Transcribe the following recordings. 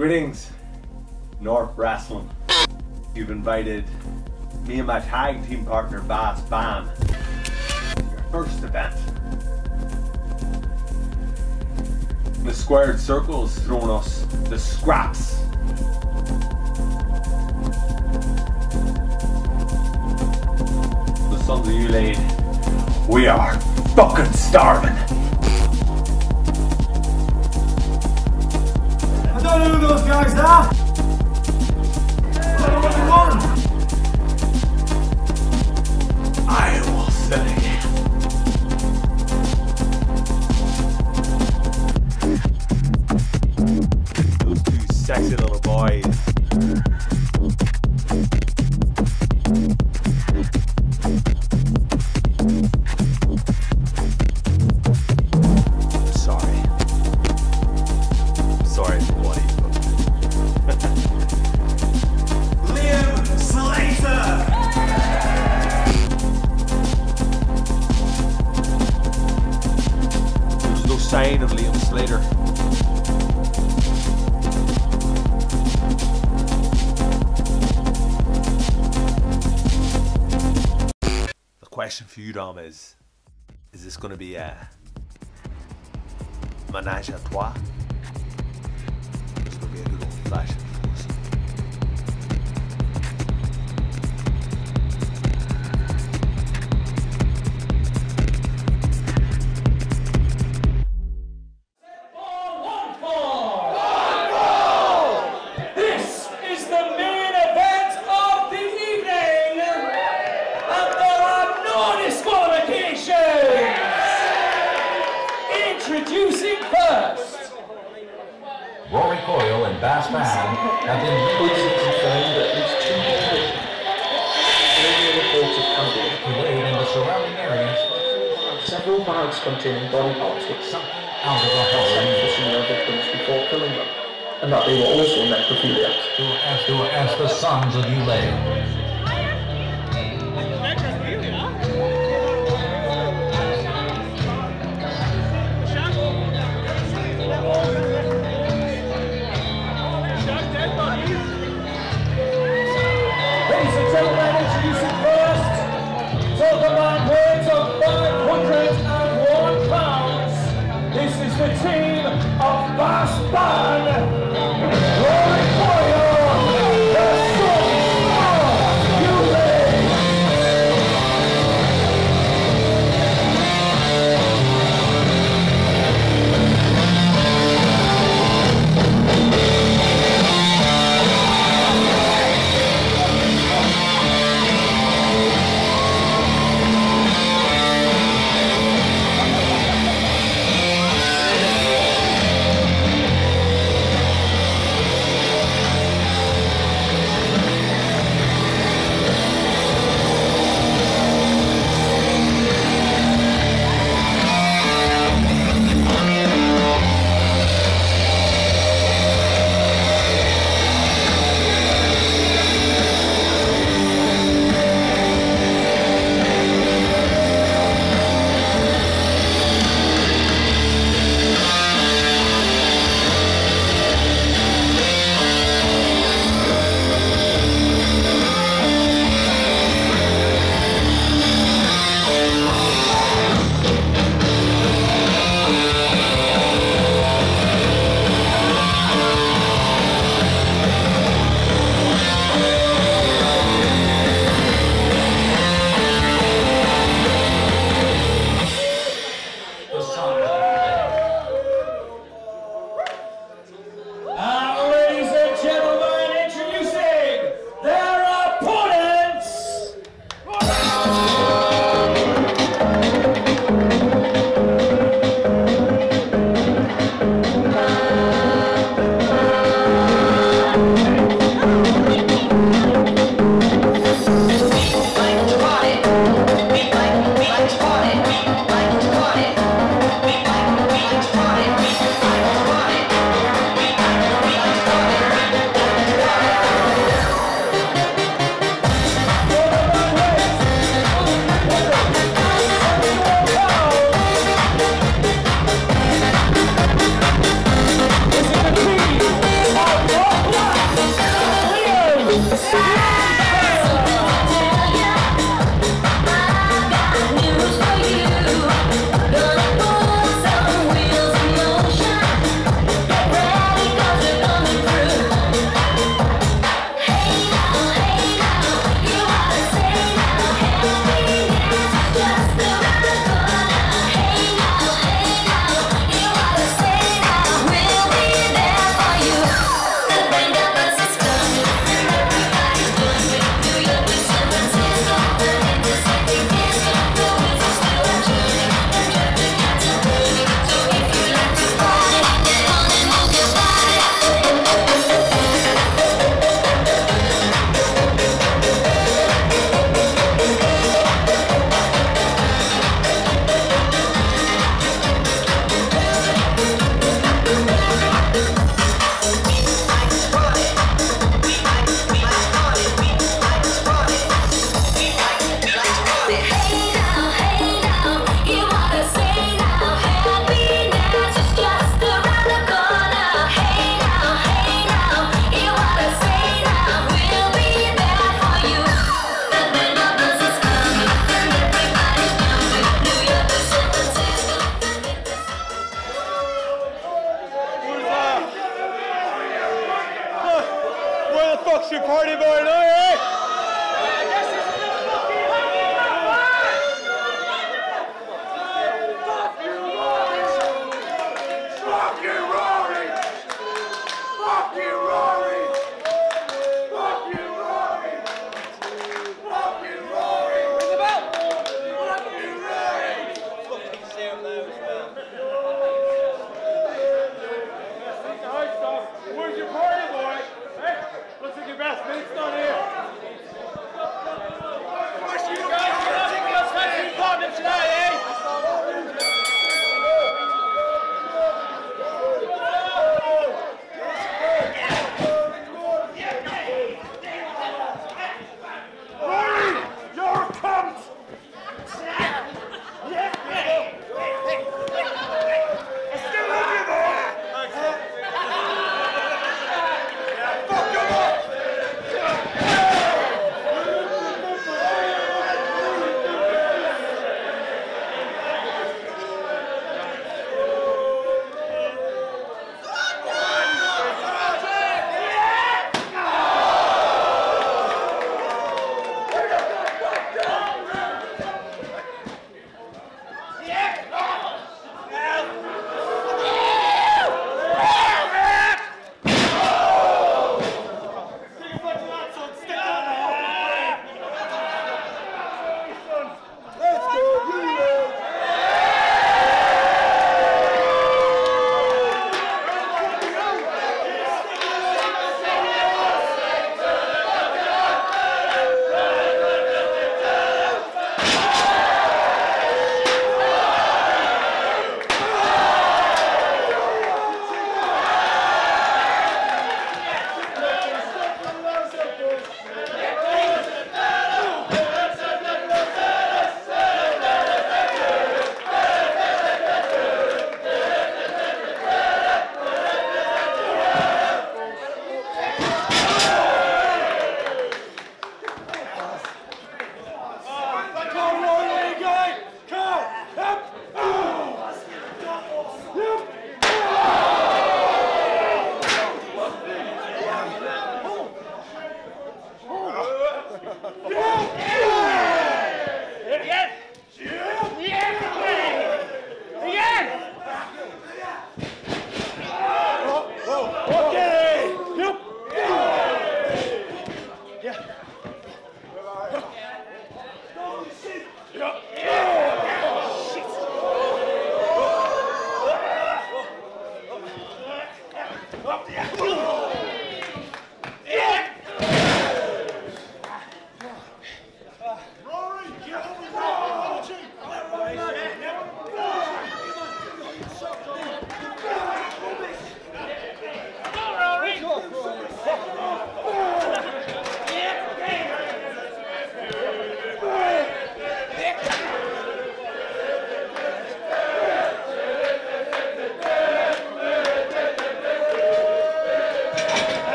Greetings, North Wrestling. You've invited me and my tag team partner, Bass Bam, to your first event. The squared circle has thrown us the scraps. The sons of Ulaid, we are fucking starving. I don't know who those guys are. I don't know what you want. I will sell it. Those two sexy little boys. Sorry for what he Slater! There's no sign of Liam Slater. The question for you, Dom, is this going to be a menage a trois? It's going to be a good old-fashioned foursome. This is the main event of the evening, and there are no disqualifications. Introducing first, Rory Coyle and Bass Bam have been Police have confirmed that at least 2 people earlier reported handling Ulaid and the surrounding areas. several bags containing body parts with Something out of the hole. for senior victims before killing them, and that they were also necrophiliacs. As the sons of Ulaid. ladies and gentlemen, introducing first, to the man weighs of 501 pounds. This is the team of Bass Bam, Rory Coyle, the Sun.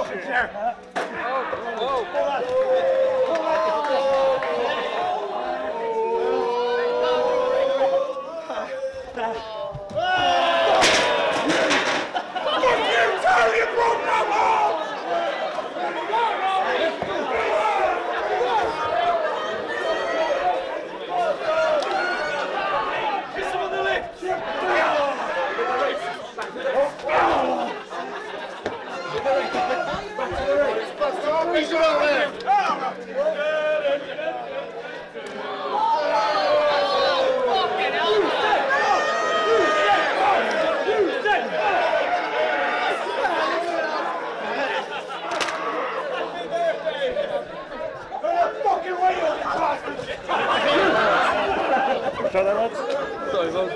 Try that, lads. Sorry, folks.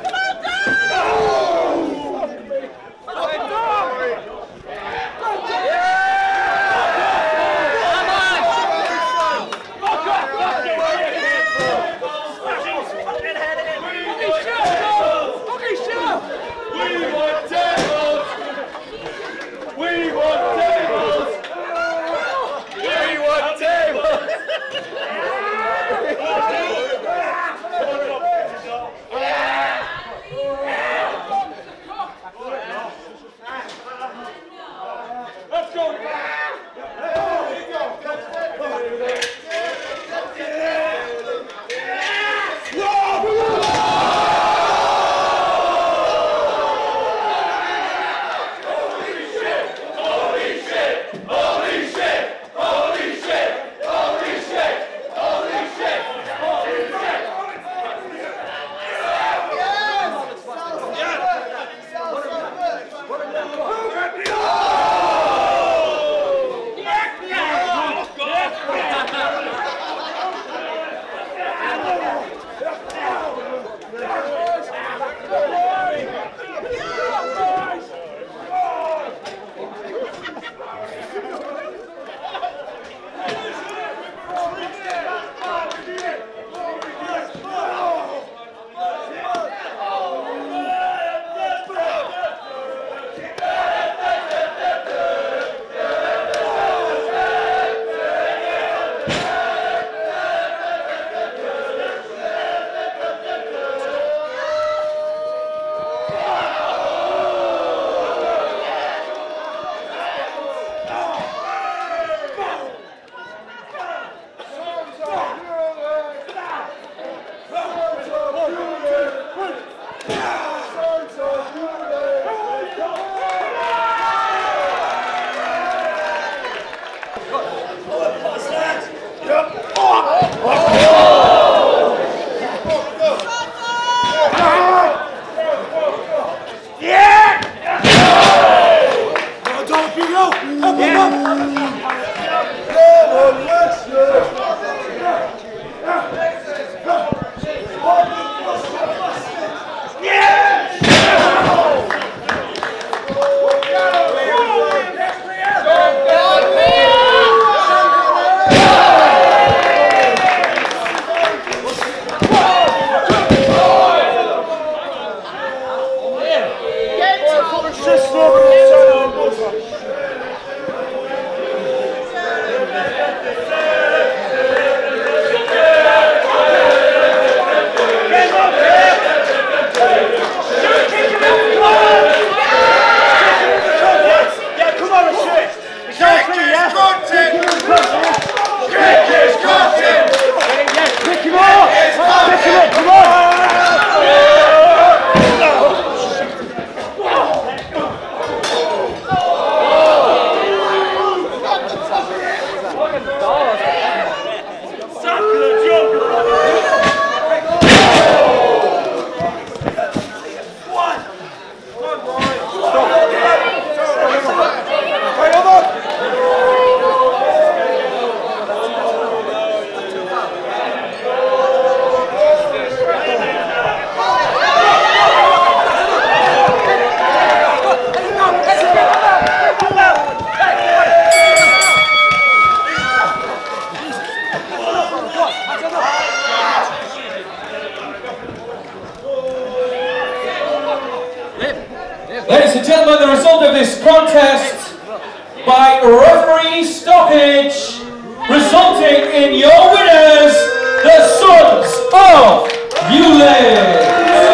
stoppage, resulting in your winners, the Sons of Ulaid.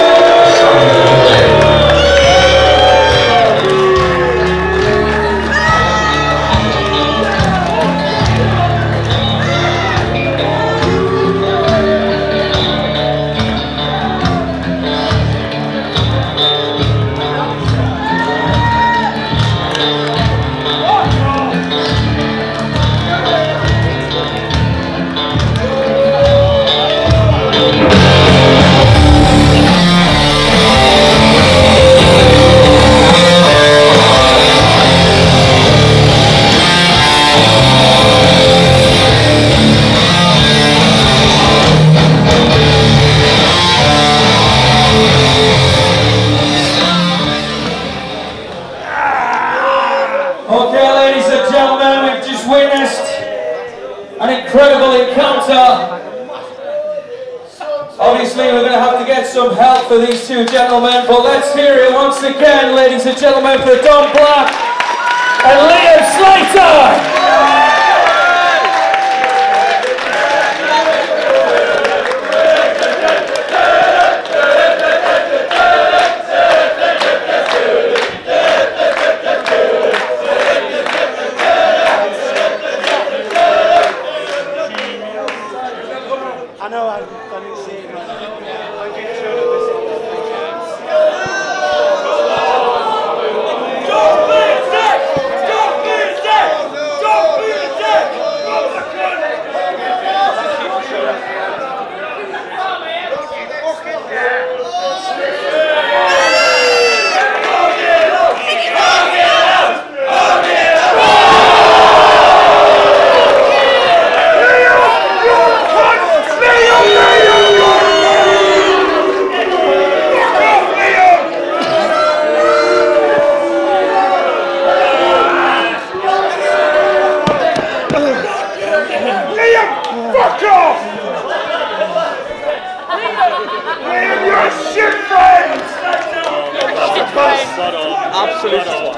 Okay, ladies and gentlemen, we've just witnessed an incredible encounter. Obviously, we're going to have to get some help for these two gentlemen, but let's hear it once again, ladies and gentlemen, for Don Black and Slater. I know, I didn't see it. Fuck off! Liam, you're a shit friend! Absolutely.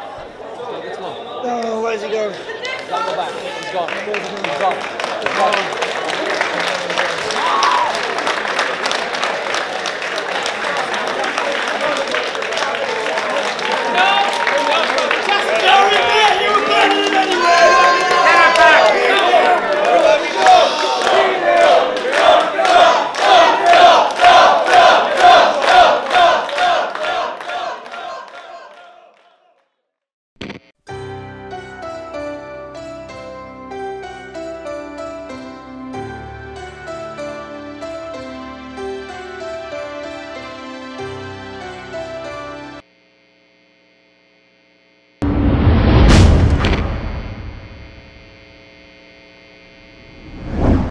Oh, where's he going? Go back. He's gone. He's gone.